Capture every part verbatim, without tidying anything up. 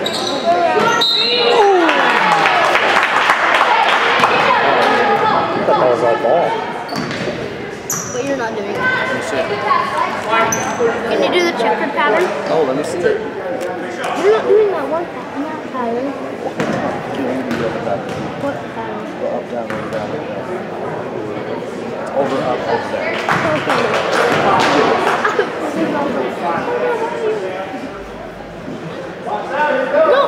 But you're not doing it. Let me see. Can you do the checkered pattern? Oh, let me see. You're not doing that one pattern. That pattern. What pattern? Go up, down, over, down, over, down. Over, up, over, down. No!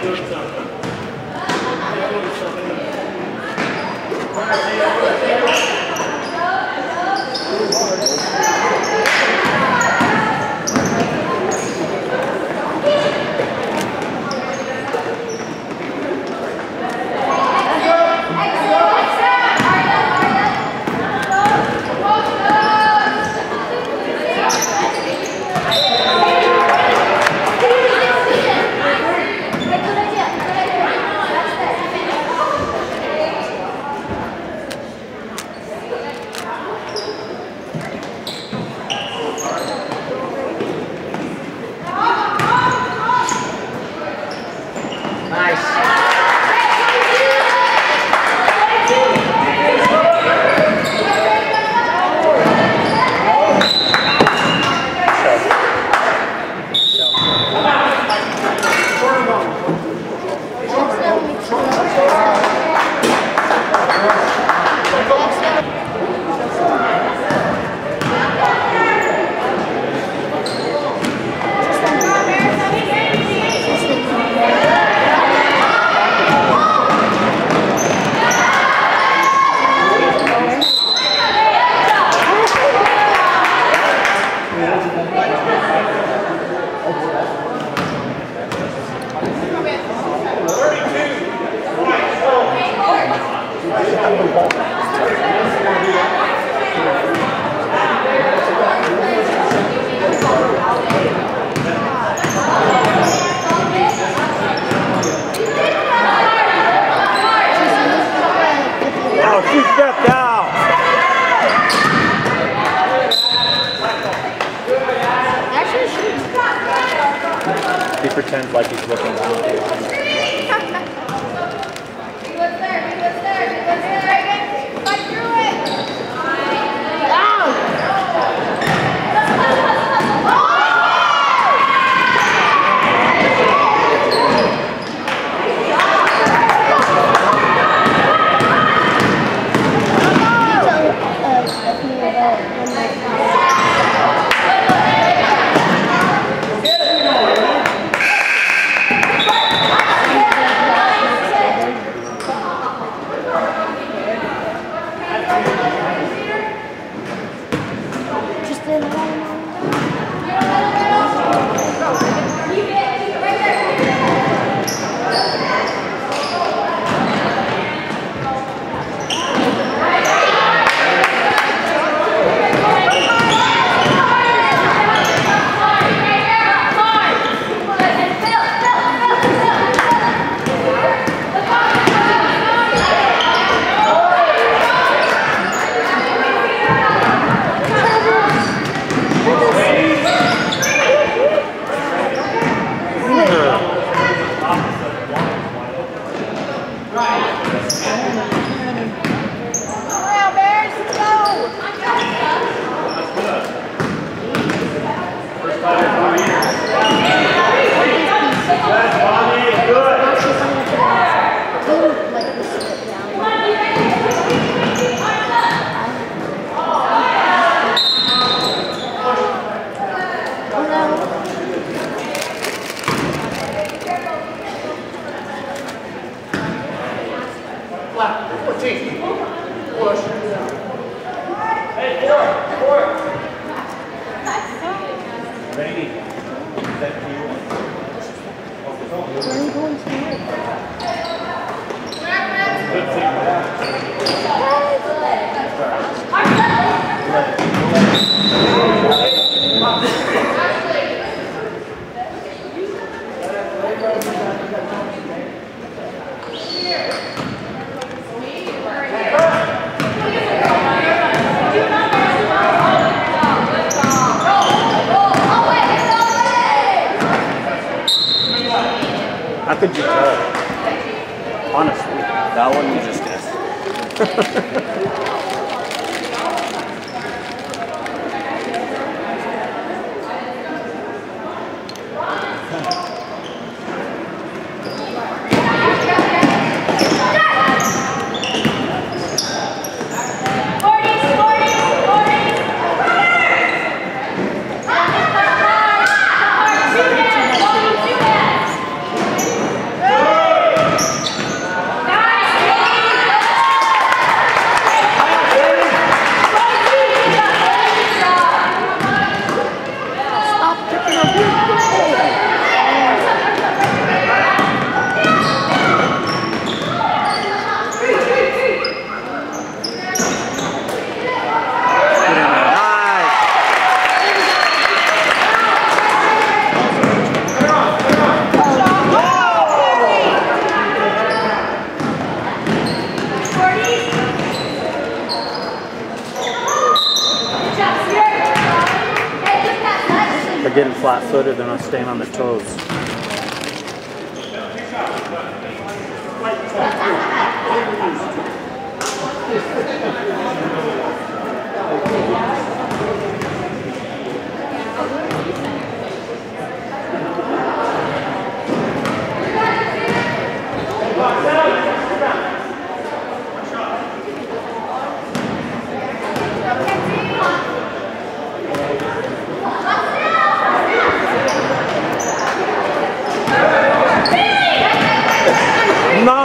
He pretends like he's looking down. He was there, he was there, he was there. Fight through it. Down. How could you tell? Honestly, that one you just guessed. Go! they're getting flat-footed, they're not staying on their toes. No.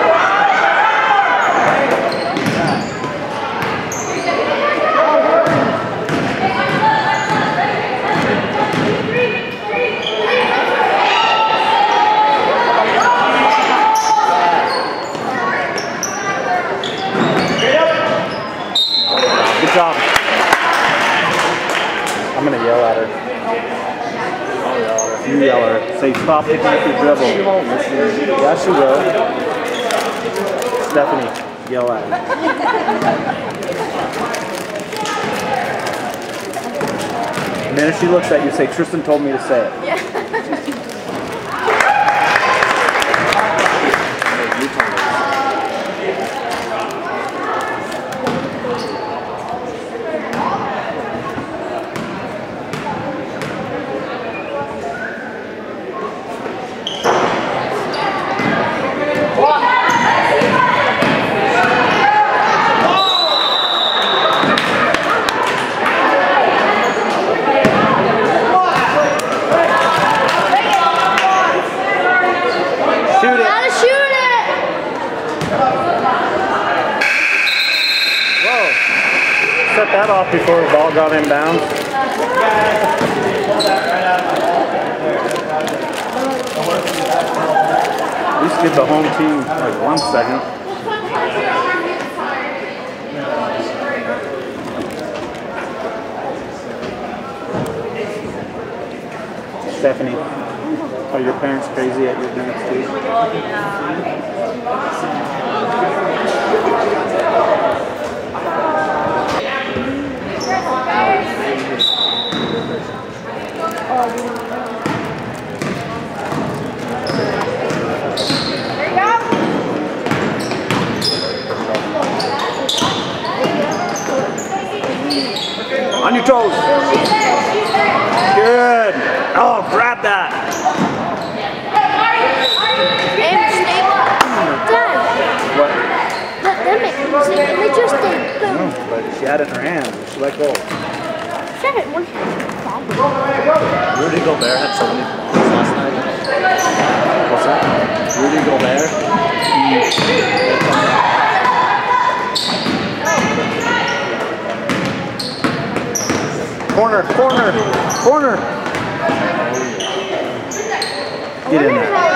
Good job. I'm gonna yell at her. You yell at her. Say stop picking up your dribble. Yeah, she will. Stephanie, yell at her. And then if she looks at you, say Tristan told me to say it. Yeah. Set that off before the ball got inbounds. At least give the home team like one second. Stephanie, are your parents crazy at your dance too? On your toes. Good. Oh, grab that. What? Let them make music, and they just did. No, but she had it in her hand. She let go. She had it in one hand. Rudy Gobert had so many points last night. What's that? Rudy Gobert. Corner, corner, corner. Get in there.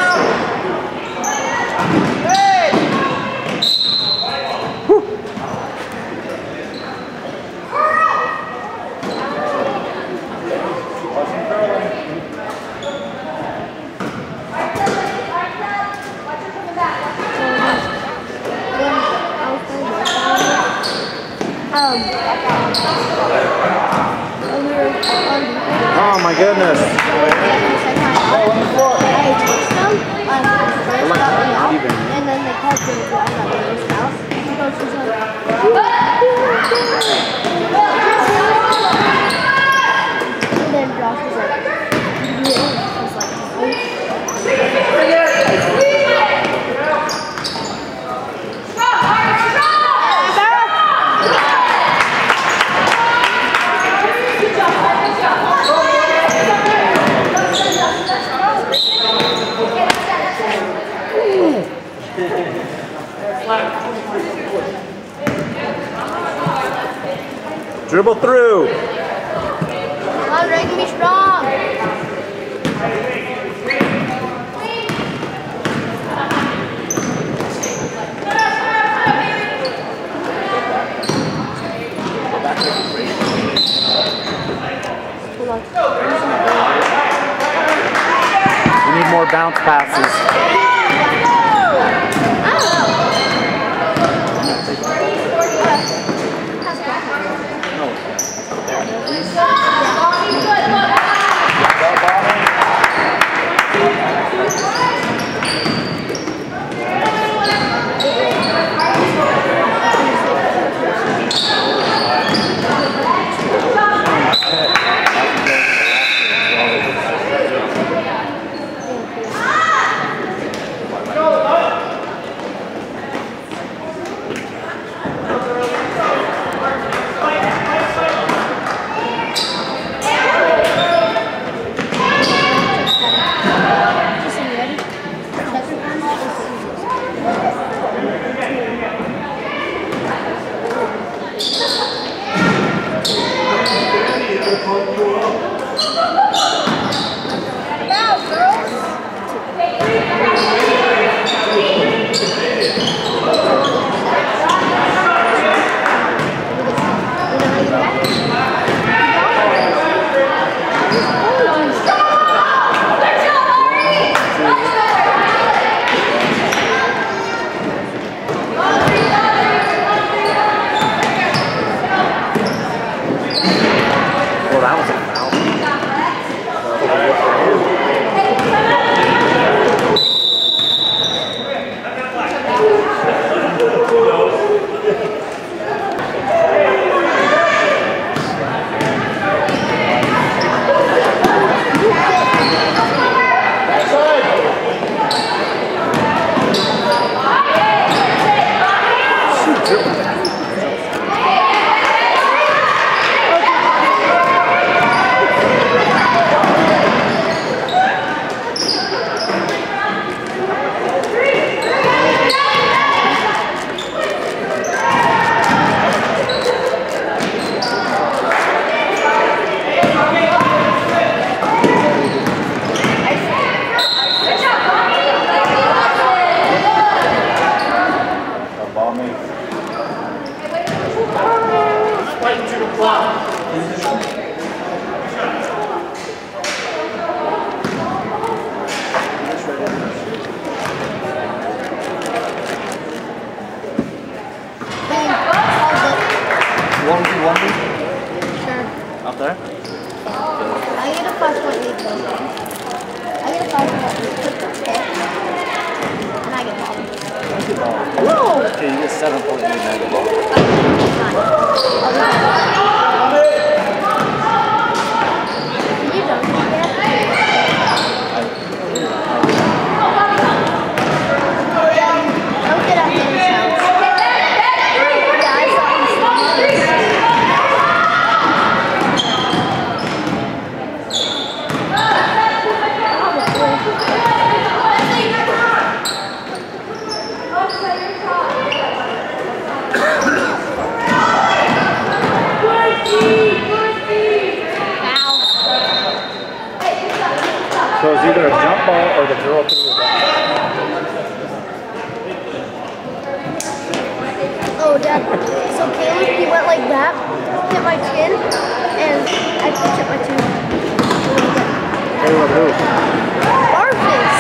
Oh my goodness. And then they called me to go out of his house. So she's like, and then Josh was like, yeah. I was like, Dribble through. come on, Ray, be strong. We need more bounce passes. Okay, you get seven point eight negative. You don't get Don't get up in his house. Yeah, I saw him So it's either a jump ball or the girl threw it back. Oh, Dad. So Caleb, he went like that, hit my chin, and I picked up my tooth. Caleb who? Arfis.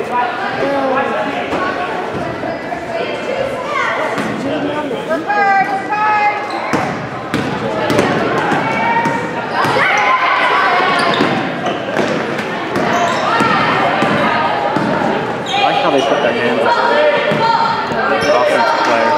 I like how they put their hands up. The offensive player.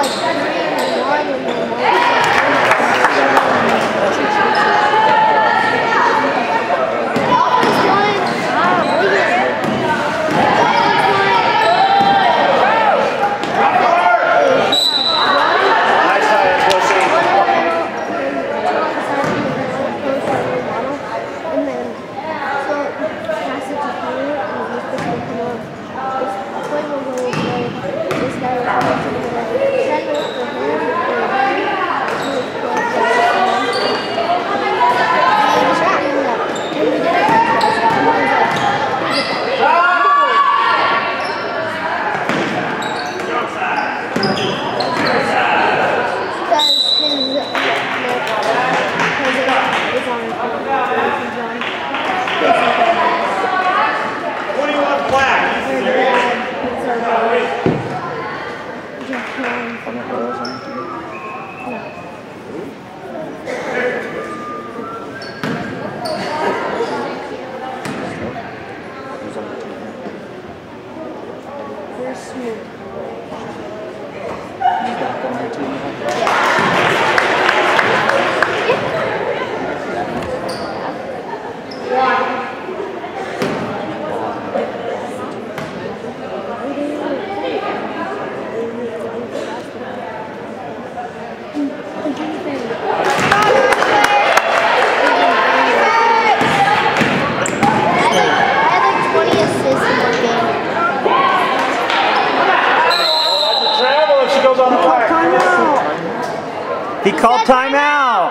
He called timeout.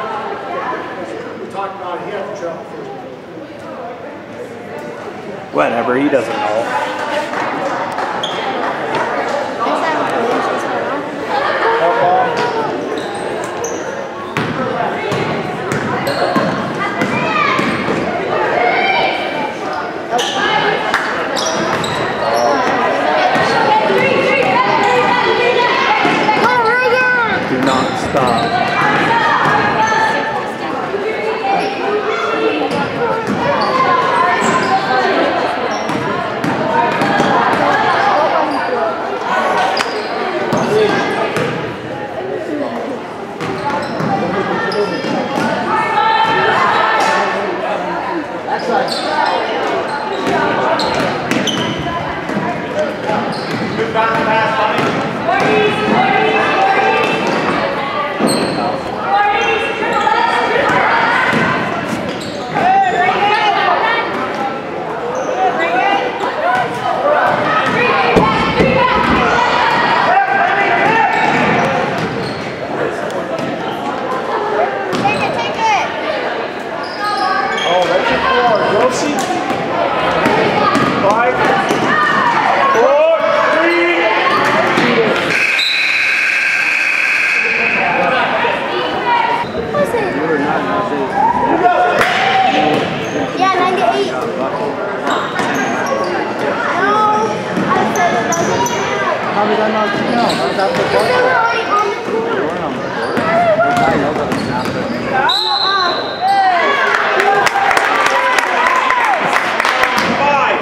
Whatever, he doesn't know. Do not stop. How did I not know? How did that look like? They were already on the court. They weren't on the court. I know that it's not there. Five,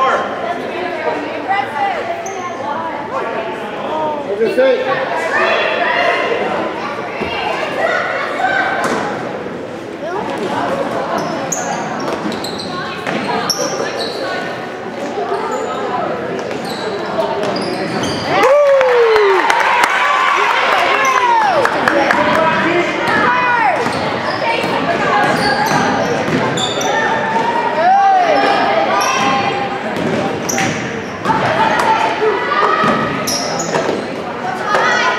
door. What's your say? Bye.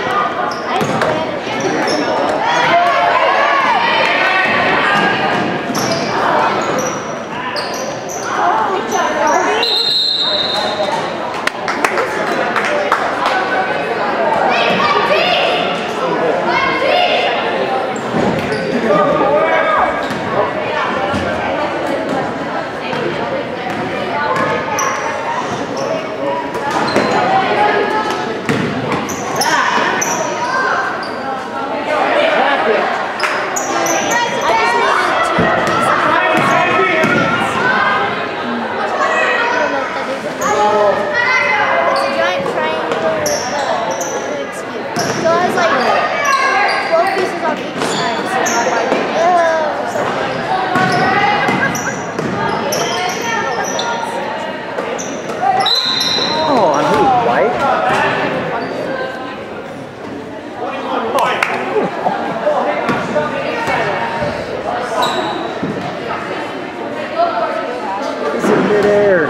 there.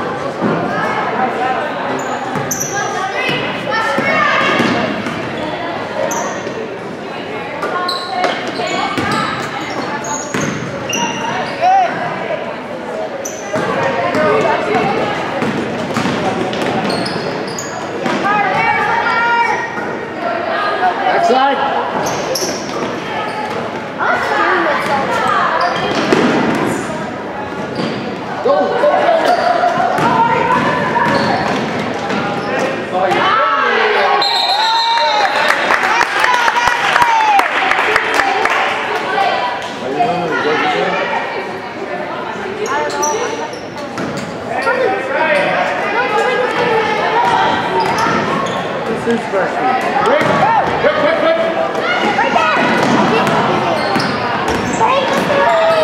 Backside. Go, go, go. This is freshman. Quick, quick, quick, quick. Right there. Take the three.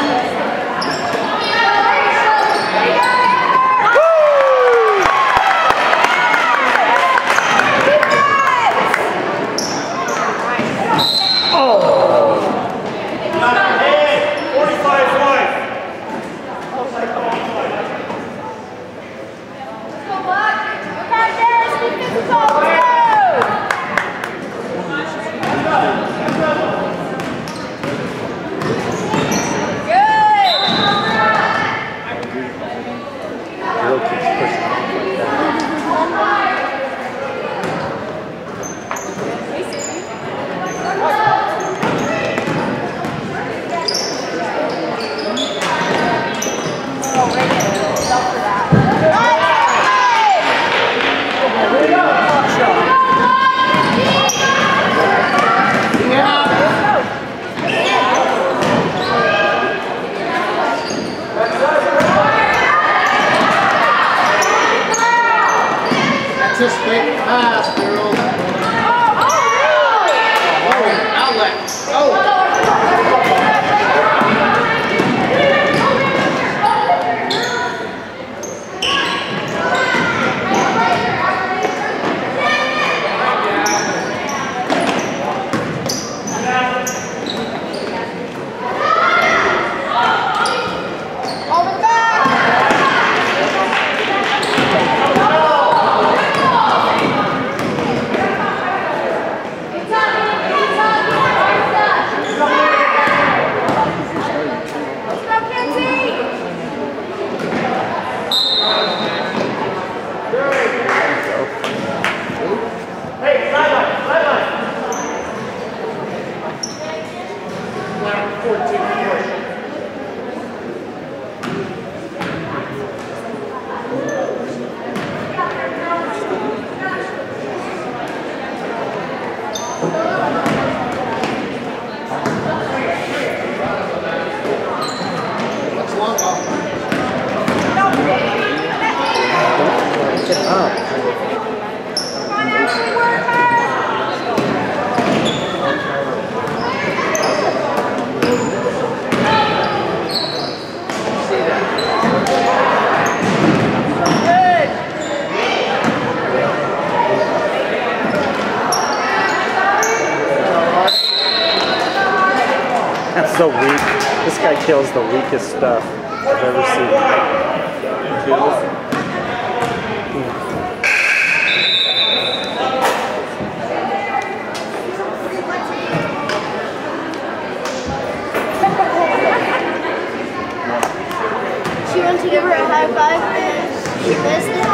Anticipate the pass, girls. Oh, outlet. Oh. That's so weak. This guy kills the weakest stuff I've ever seen. Kills. She went to give her a high five and she missed it.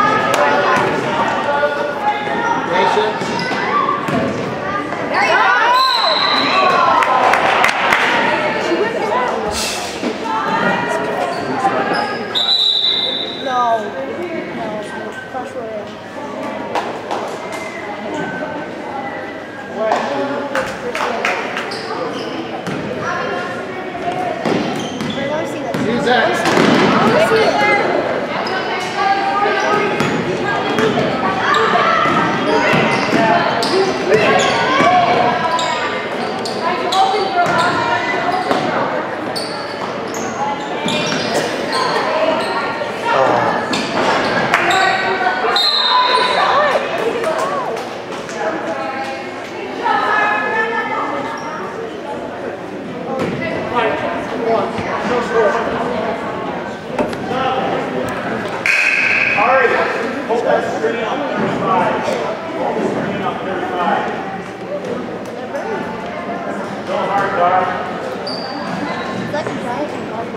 Patience. There you go! She went down. No. No. Crush Royale. I want to see that. Use that. I want to see it. like a giant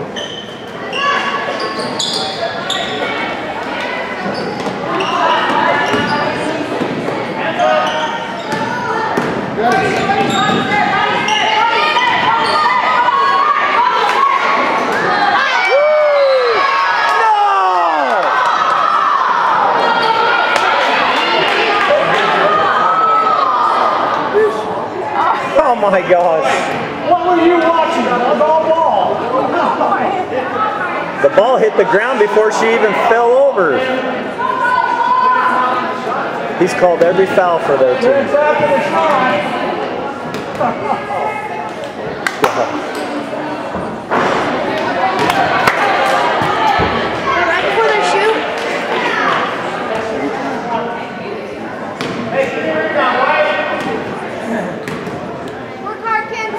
Oh my gosh. What were you watching? The ball. The ball hit the ground before she even fell over. He's called every foul for their team. right before they shoot. Work hard, Kenzie.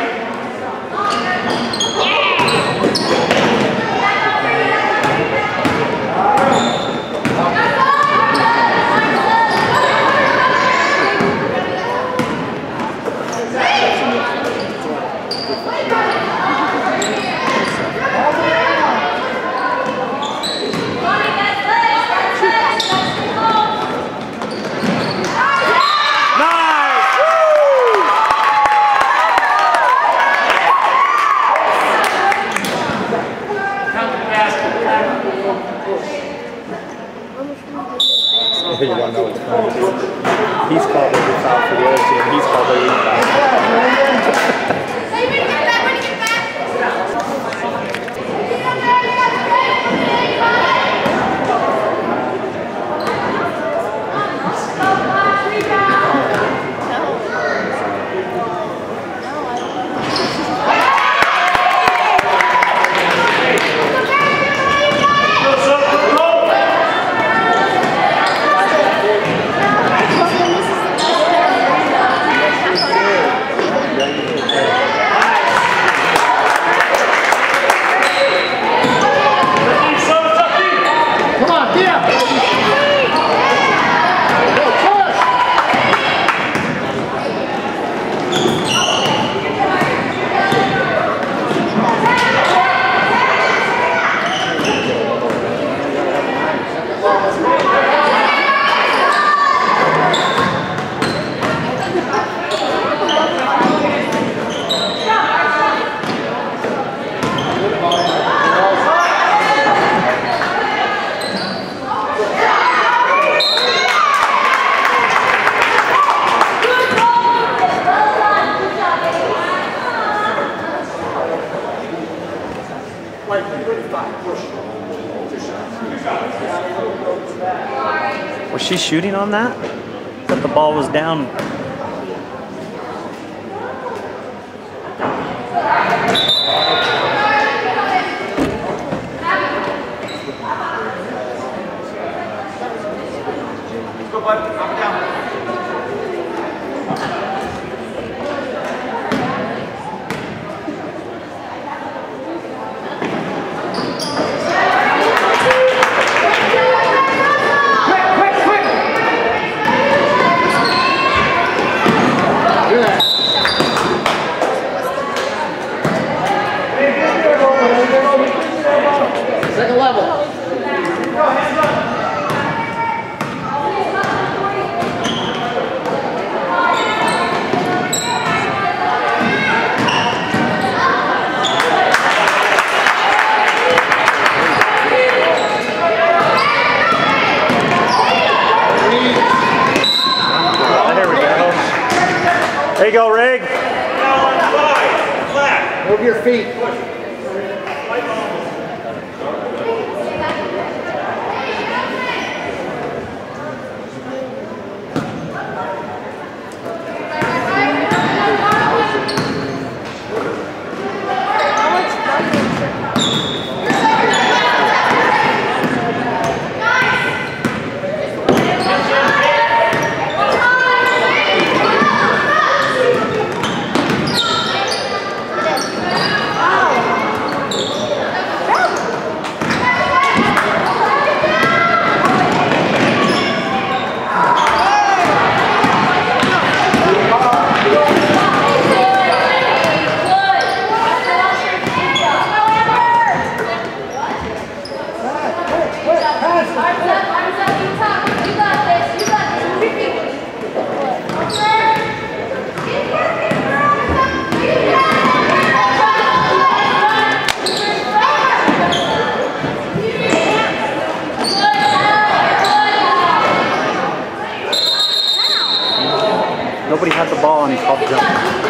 You don't know what's funny. He's called every foul for the other team. He's called every foul. Hey, ready to get back, ready to get back. Was she shooting on that? I thought the ball was down. Go, bud. Knock it down. Second level. Go, hands up. There we go. There you go, Rig. Move your feet. Wow. Nobody had the ball and he called jump.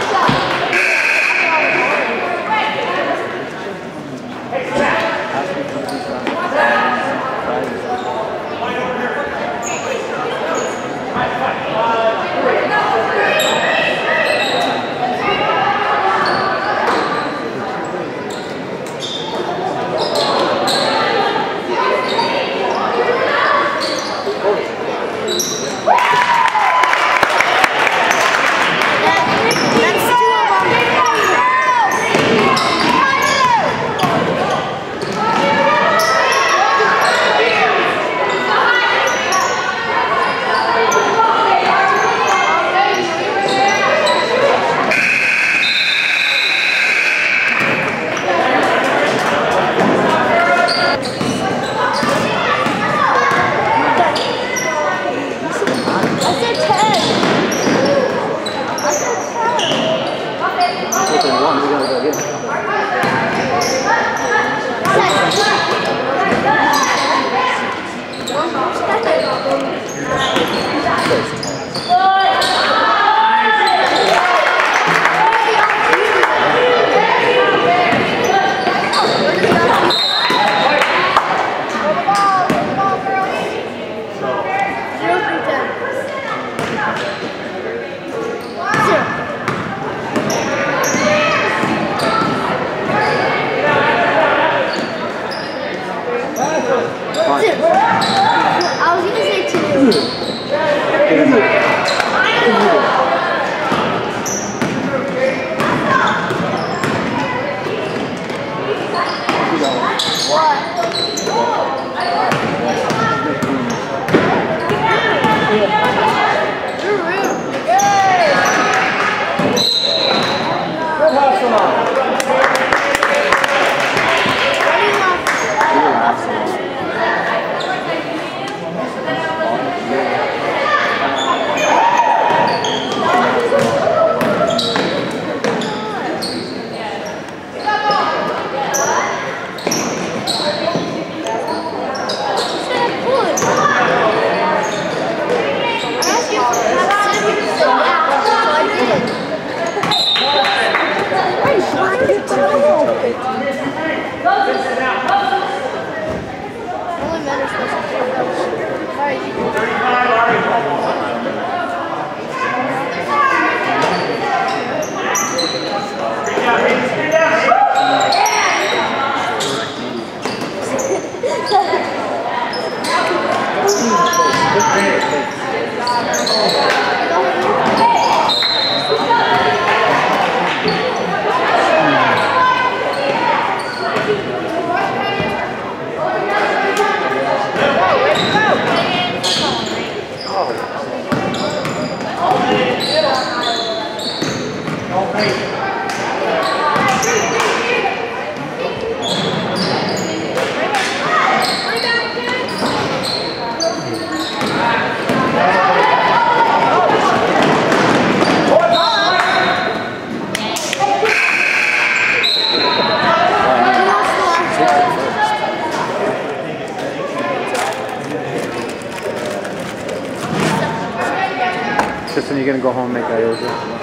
Stephanie, you gonna go home and make Iosa?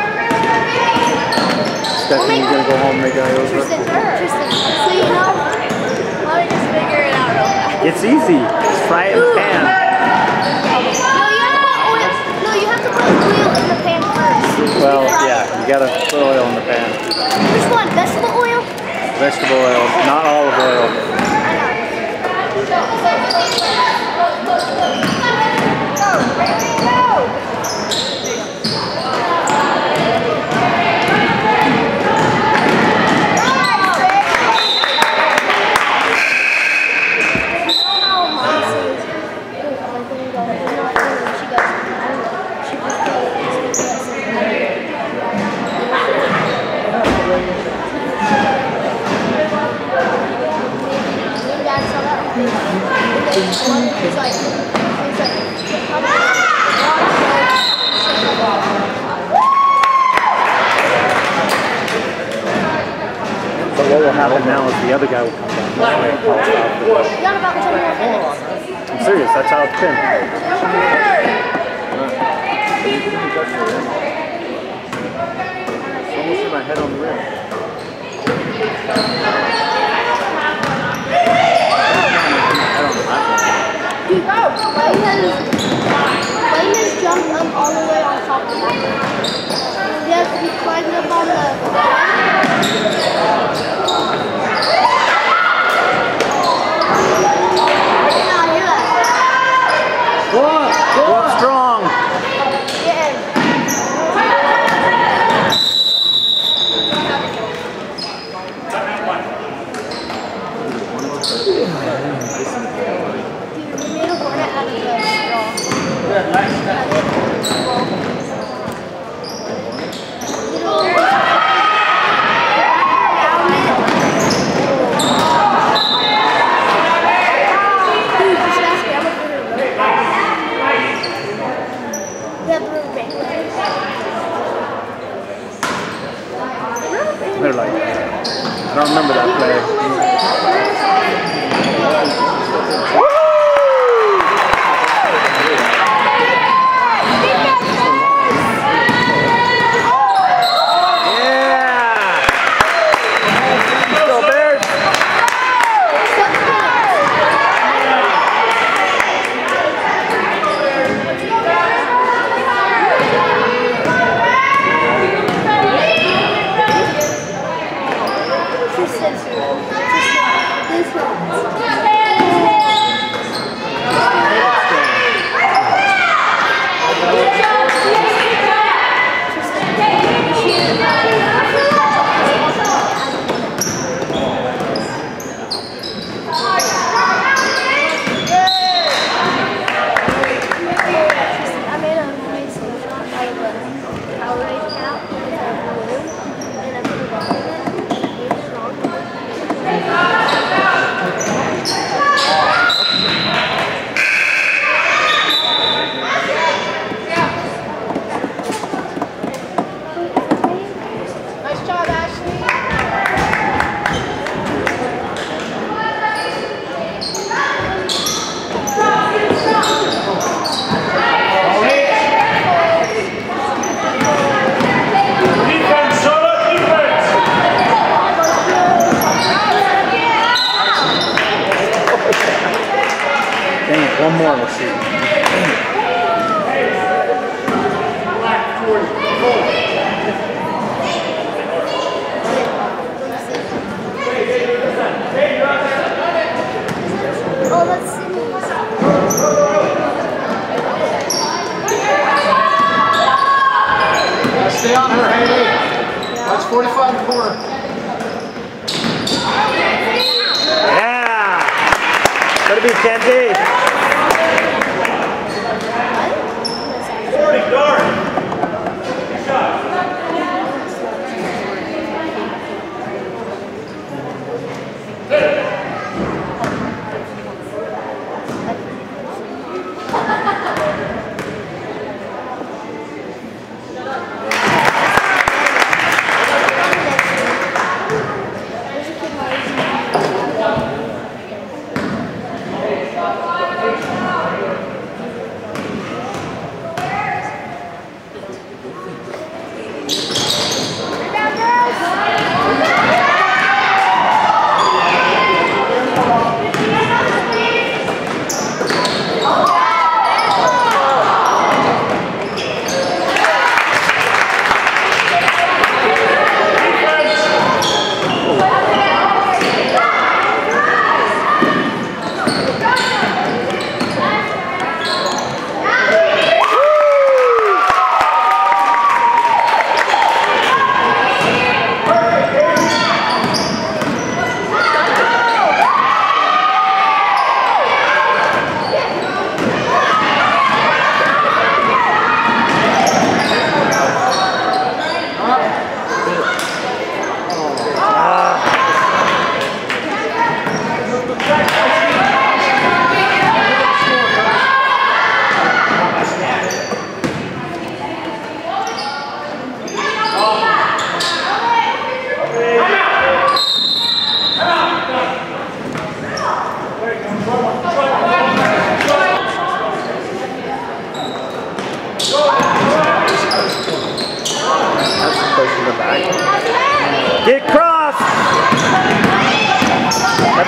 Stephanie, you gonna go home and make Iosa? Interesting. So you know, let me just figure it out real fast. It's easy. Just fry it in the pan. No, you have to put oil. No, you have to put oil in the pan first. Well, yeah, you gotta put oil in the pan. Which one? Vegetable oil? Vegetable oil, not olive oil. Thank you. He's like, he's like, So what will happen now is the other guy will come down this way and call us out. we got about ten more minutes. I'm serious, that's how it's been. Almost hit my head on the rim. Dude, Wayne has, Wayne has jumped up all the way on top of that. Yes, he climbed up on the... Go on, go on. Strong. Yeah. Dude, we made a hornet out of the straw. Yeah, nice. They're like, I don't remember that play. One more, we'll see. Oh, let's see. Yeah, stay on her, Haley. That's forty-five in the corner. Yeah! Gotta be Kenty.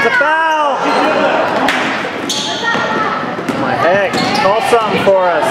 a foul! My heck, call something for us.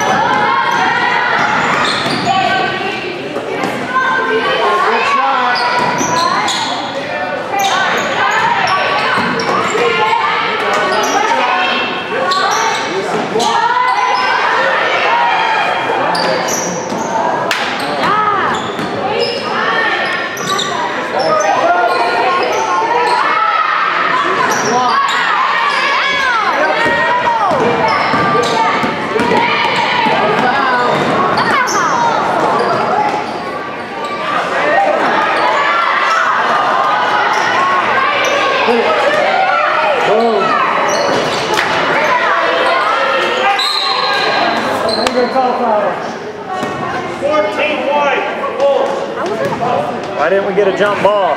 Why didn't we get a jump ball?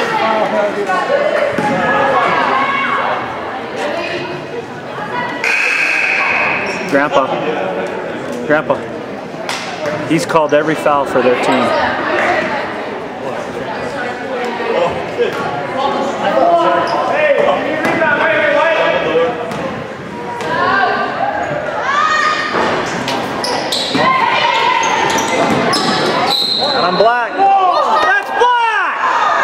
Grandpa, Grandpa, he's called every foul for their team. And I'm black. That's black!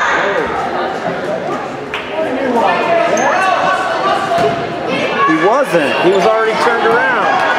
He wasn't. He was already turned around.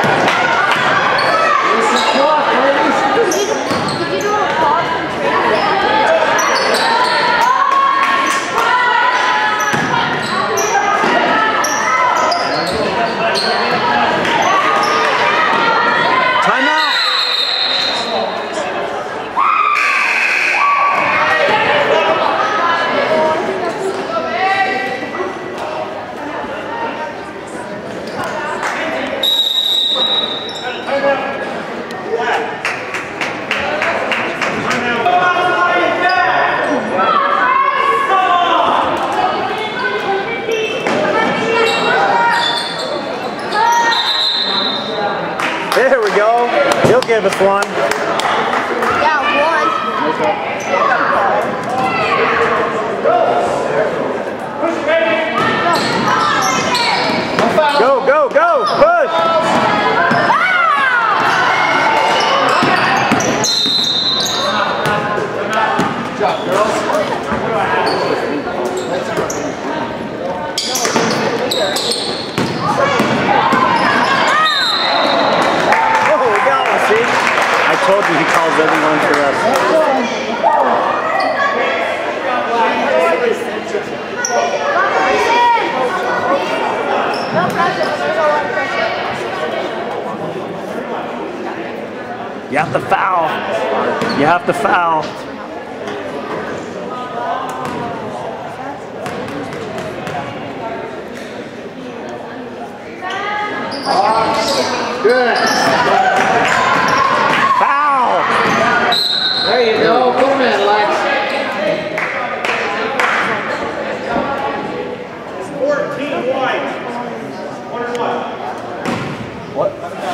There we go. He'll give us one. Yeah, one. Go, go, go. Push. Good job, girls. I told you he calls everyone for us. You have to foul. You have to foul. Good. There you go. Put him in, Lex. fourteen white. One and one. What?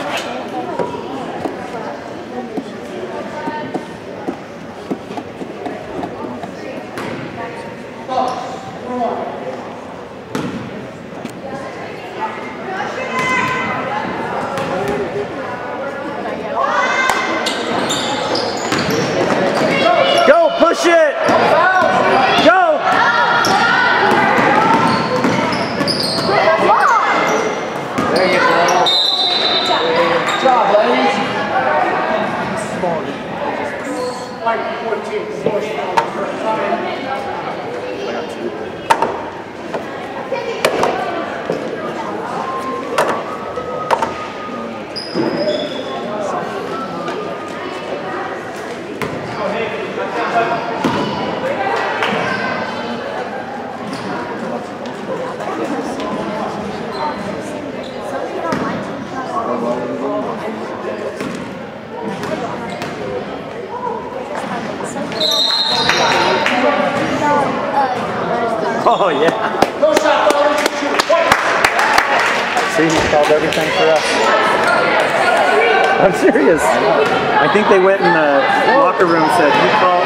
Push it! Go! There you go. Good job, ladies. Like fourteen. Oh, yeah. See, he called everything for us. I'm serious. I think they went in the locker room and said, you call